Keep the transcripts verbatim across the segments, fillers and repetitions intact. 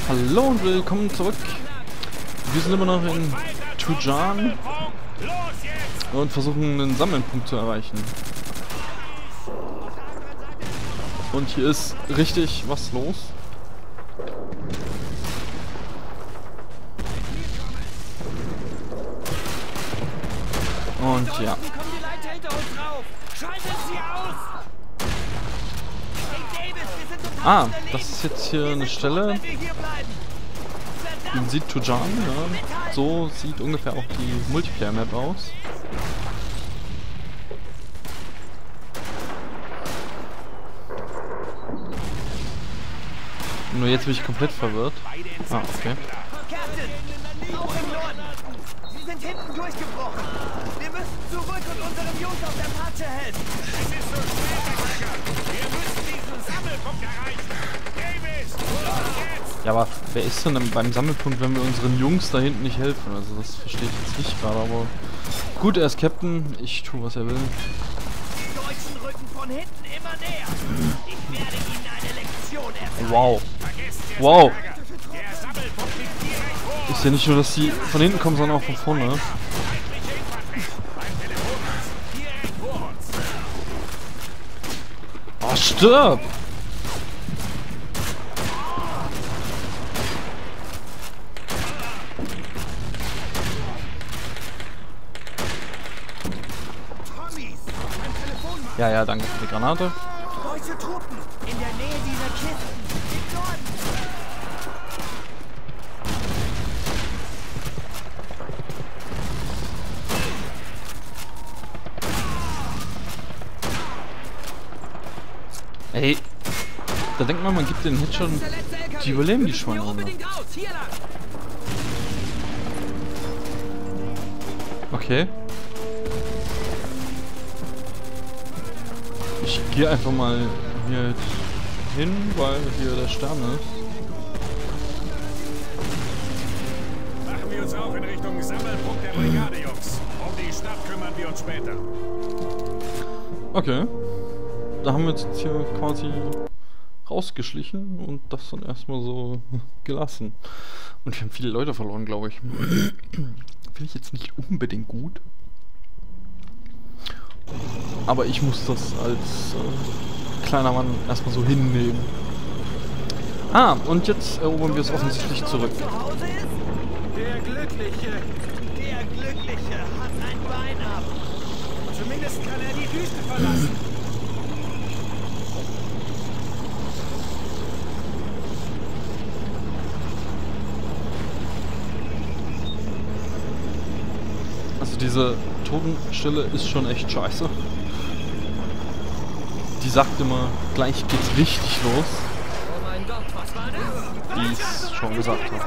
Hallo und willkommen zurück. Wir sind immer noch in Tujan und versuchen einen Sammelpunkt zu erreichen. Und hier ist richtig was los. Und ja. Ah, das ist jetzt hier eine Stelle. Man sieht Tujan, ja. So sieht ungefähr auch die Multiplayer-Map aus. Nur jetzt bin ich komplett verwirrt. Ah, okay. Sie sind hinten durchgebrochen. Wir müssen zurück und unseren Jungs auf der Patsche helfen. Es ist so spät, Attacker. Wir müssen diesen Sammelpunkt erreichen. Davis, los jetzt! Ja, aber wer ist denn dann beim Sammelpunkt, wenn wir unseren Jungs da hinten nicht helfen? Also das verstehe ich jetzt nicht gerade, aber... Gut, er ist Captain. Ich tue, was er will. Die Deutschen rücken von hinten immer näher. Ich werde ihnen eine Lektion erteilen. Wow. Wow. Ist ja nicht nur, dass die von hinten kommen, sondern auch von vorne. Oh, stirb! Ja, ja, danke für die Granate. Deutsche Truppen in der Nähe dieser Kisten. Im Norden. Ey, da denkt man, man gibt den Hit schon. Die überleben die Schweine. Okay. Ich gehe einfach mal hier hin, weil hier der Stern ist. Machen wir uns auf in Richtung Sammelpunkt der Brigade, Jungs. Um die Stadt kümmern wir uns später. Okay. Da haben wir uns jetzt hier quasi rausgeschlichen und das dann erstmal so gelassen. Und wir haben viele Leute verloren, glaube ich. Finde ich jetzt nicht unbedingt gut. Aber ich muss das als äh, kleiner Mann erstmal so hinnehmen. Ah, und jetzt erobern wir es offensichtlich zurück. Der Glückliche, der Glückliche hat ein Bein ab. Zumindest kann er die Wüste verlassen. Also diese Totenstille ist schon echt scheiße. Die sagt immer, gleich geht's richtig los. Oh mein Gott, was war das? Wie ich es schon gesagt habe.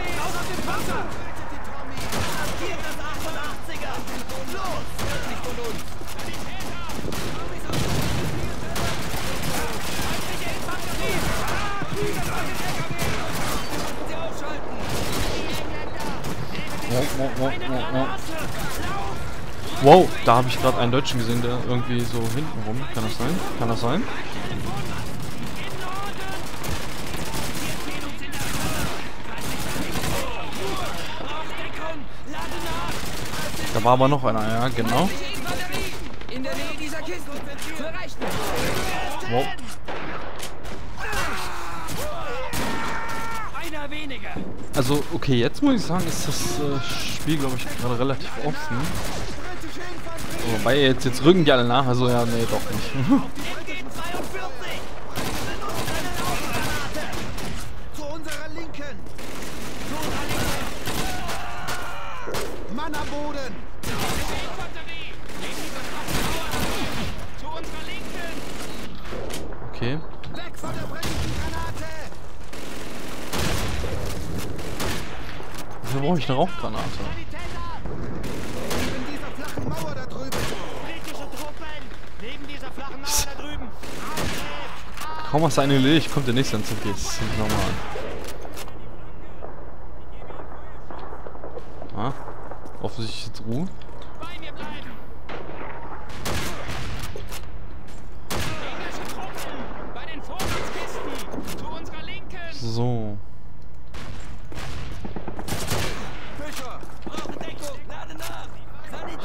Wow, da habe ich gerade einen Deutschen gesehen, der irgendwie so hinten rum. Kann das sein? Kann das sein? Da war aber noch einer, ja, genau. In der Nähe dieser Kiste. Zur Rechten. Wow. Einer weniger. Also, okay, jetzt muss ich sagen, ist das äh, Spiel, glaube ich, gerade relativ offen. Wobei, jetzt, jetzt rücken die alle nach, also ja, nee, doch nicht. Zu unserer Linken. Mann am Boden. Zu unserer Linken. Okay. Weg von der brennenden Granate. Wofür brauche ich eine Rauchgranate? Neben dieser flachen Mauer da drüben. Britische Truppen. Neben dieser flachen Mauer da drüben. Kaum hast du eine erledigt, kommt der nächste ins P S. Das ist nicht normal. Ah, offensichtlich jetzt Ruhe. Bei mir bleiben. Englische Truppen. Bei den Vorratskisten. Zu unserer Linken. So.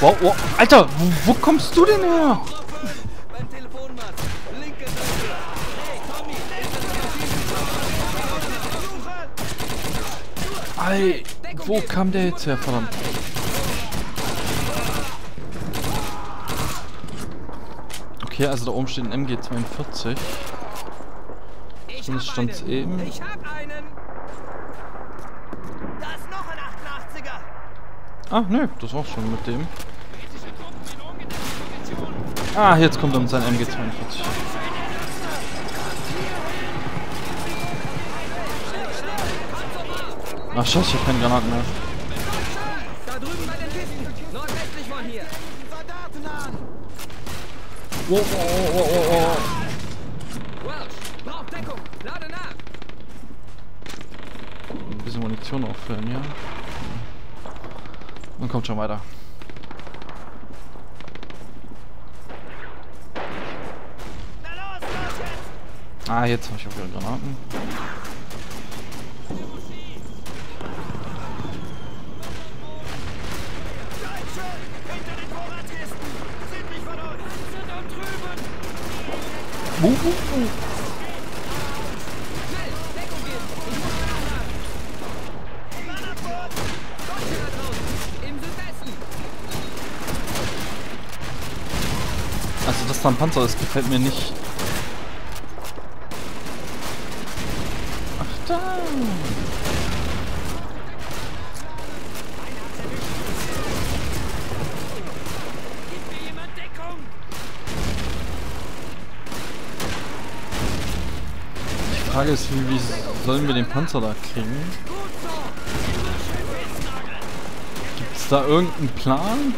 Wow, wow. Alter, wo, wo kommst du denn her? Beim Telefonmast. Linke Seite. Hey, Tommy. Ei, wo kam der jetzt her, verdammt? Okay, also da oben steht ein M G zweiundvierzig. Zumindest stand es eben. Ich hab einen. Da ist noch ein achtundachtziger. Ah, nö, das war's schon mit dem. Ah, jetzt kommt er mit seinem M G zweiundvierzig. Ach scheiße, ich hab keine Granaten mehr. Da drüben bei den Kisten. Nordwestlich von hier. Soldaten an. Wow, wow, wow, wow, wow. Welch, braucht Deckung. Lade nach. Ein bisschen Munition auffüllen, ja. Und kommt schon weiter. Na los, los jetzt. Ah, jetzt habe ich auch wieder Granaten. Deutsche, hinter den Vorratskisten. Südlich von uns. Sind dort drüben. Uh, uh, uh. Schnell, Deckung geben. Ich muss nachladen. Mann ab Bord. Deutsche da draußen. Im Südwesten. Also, dass da ein Panzer ist, gefällt mir nicht. Ach da. Gibt mir jemand Deckung? Die Frage ist, wie, wie sollen wir den Panzer da kriegen? Gut so. Gibt es da irgendeinen Plan?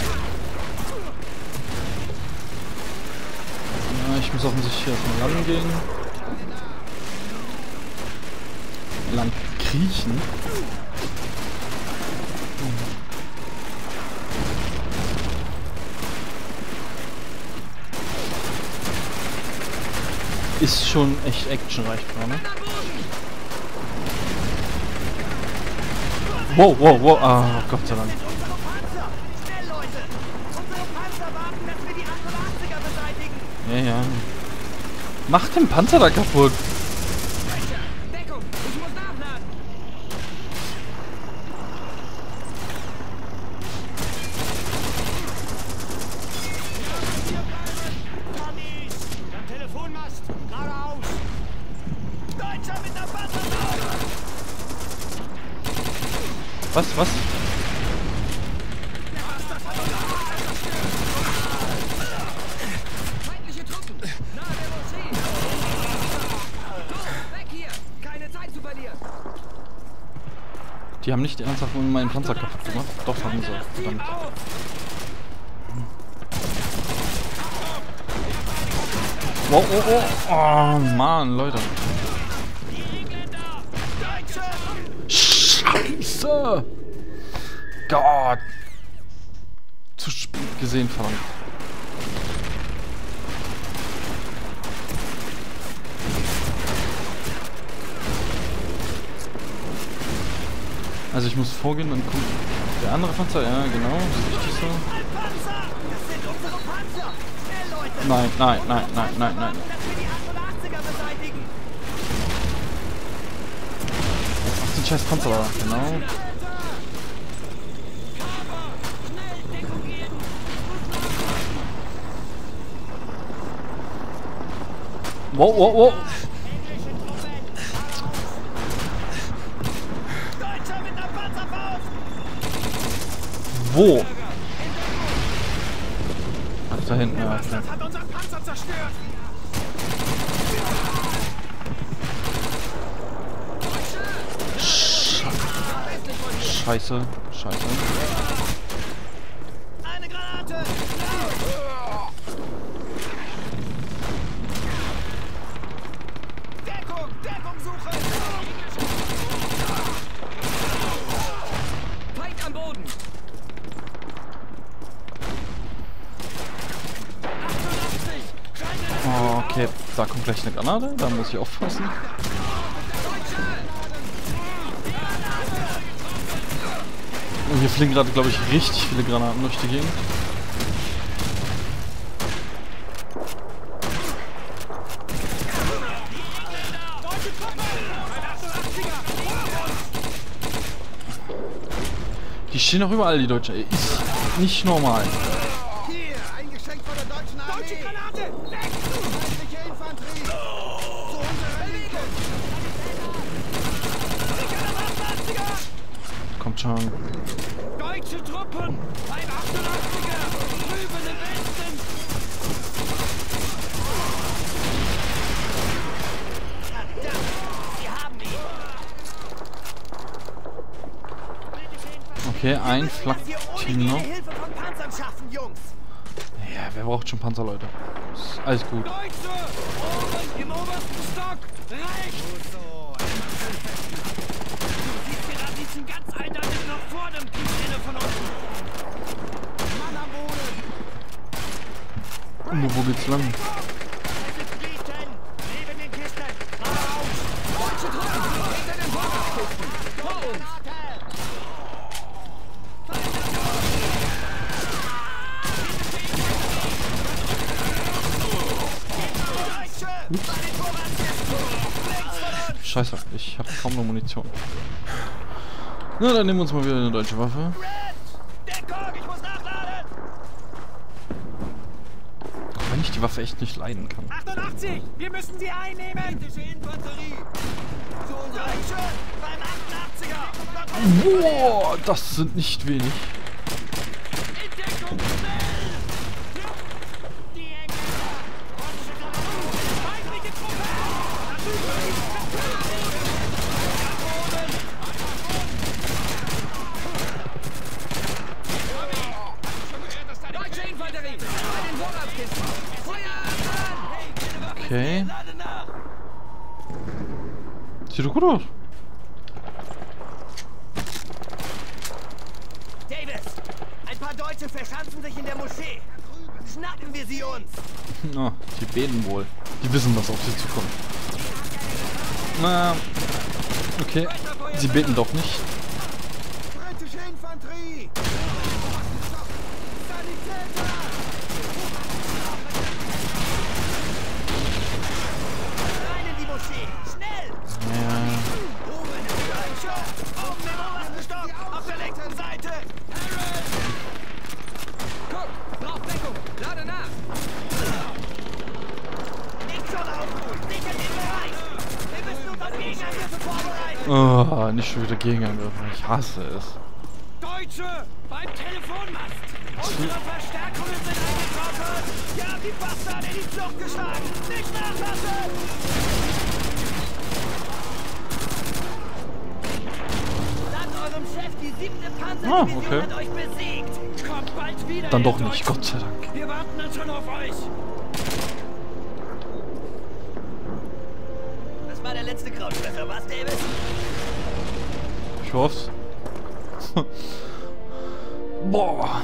Ja, ich muss offensichtlich hier erstmal lang gehen. Lang kriechen. Ist schon echt actionreich gerade. Wow, wow, wow. Ah, Gott sei Dank. Unsere Panzer! Schnell, Leute! Unsere Panzer warten, dass wir die achtundachtziger beseitigen! Ja, ja. Mach den Panzer da kaputt. Deckung! Ich muss nachladen! Tommys! Am Telefonmast! Geradeaus! Deutscher mit der Panzerfaust! Was, was? Feindliche Truppen! Nahe der Moschee! So, weg hier! Keine Zeit zu verlieren! Die haben nicht ernsthaft meinen Panzer kaputt gemacht. Doch, haben sie. Verdammt. Wow, oh, oh. Oh, Mann, Leute. Scheiße! Gott! Zu spät gesehen, verdammt. Also ich muss vorgehen, dann kommt der andere Panzer. Ja, genau. Ist richtig so. Panzer! Das sind unsere Panzer! Schnell, Leute! Nein, nein, nein, nein, nein, nein. Dass wir die achtundachtziger beseitigen! Jetzt macht den scheiß Panzer da. Genau. Wow, wow, wow. Deutscher mit der Panzerfaust! Wo? Ach, da hinten, ja. Okay. Das hat unseren Panzer zerstört! Scheiße, scheiße. Eine Granate! Deckung! Deckung suchen! Feind am Boden! achtundachtzig! Oh, okay, da kommt gleich eine Granate, da muss ich aufpassen. Und hier fliegen gerade, glaube ich, richtig viele Granaten durch die Gegend. Die stehen auch überall, die Deutschen. Ist nicht normal. Hier, ein Geschenk von der deutschen Armee. Deutsche Granate! Weg! Feindliche Infanterie! Zu unserer Linken! Kommt schon. Deutsche Truppen! Ein achtundachtziger! Drüben im Westen! Verdammt! Sie haben ihn! Okay, ein Flak-Team noch. Hilfe von Panzern schaffen, Jungs! Ja, wer braucht schon Panzer, Leute? Ist alles gut. Deutsche! Oben im obersten Stock! Rechts! Du siehst gerade, die sind ganz eindeutig noch vor dem Kriegsende von unten! Mann am Boden! Und wo geht's lang? Neben den Kisten! Raus! Deutsche Truppen! Hinter den Vorratskisten! Vor uns! Scheiße, ich habe kaum noch Munition. Na, dann nehmen wir uns mal wieder eine deutsche Waffe. Auch wenn ich die Waffe echt nicht leiden kann. achtundachtzig! Wir müssen sie einnehmen! Britische Infanterie! Zu unserer Deutsche! Beim achtundachtziger! Boah, das sind nicht wenig. In Deckung! Schnell! Die Engländer! Russische Kanonen! Feindliche Truppe! Deutsche Infanterie! Bei den Vorratskisten! Feuer an! Okay. Sieht doch gut aus. Davis! Ein paar Deutsche verschanzen sich in der Moschee! Schnappen wir sie uns! Na, die beten wohl. Die wissen, was auf sie zukommt. Na, okay. Sie beten doch nicht. Britische Infanterie! Sanitäter! Rein in die Moschee! Schnell! Ja. Oben im Deutsche! Oben im obersten Stock! Auf der linken Seite! Harris! Guck! Braucht Deckung! Lade nach! Nicht schon ausruhen! Sichert den Bereich! Wir müssen uns auf Gegenangriffe vorbereiten! Oh, nicht schon wieder Gegenangriffe. Ich hasse es. Deutsche! Beim Telefonmast! Unsere Verstärkungen sind eingetroffen! Wir haben die Bastarde in die Flucht geschlagen! Nicht nachlassen! Sagt eurem Chef, die siebte Panzerdivision Ah, okay. hat euch besiegt! Kommt bald wieder! Dann ihr doch nicht, Deutschen. Gott sei Dank. Wir warten dann schon auf euch! Das war der letzte Krautschlösser, was, Davis? Ich hoff's. Boah.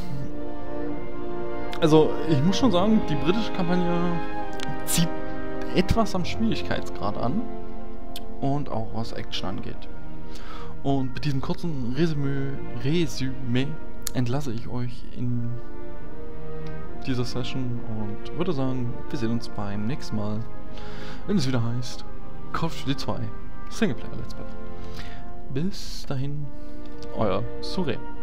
Also, ich muss schon sagen, die britische Kampagne zieht etwas am Schwierigkeitsgrad an. Und auch was Action angeht. Und mit diesem kurzen Resümee, Resümee entlasse ich euch in dieser Session und würde sagen, wir sehen uns beim nächsten Mal, wenn es wieder heißt Call of Duty zwei Singleplayer Let's Play. Bis dahin, euer Sure.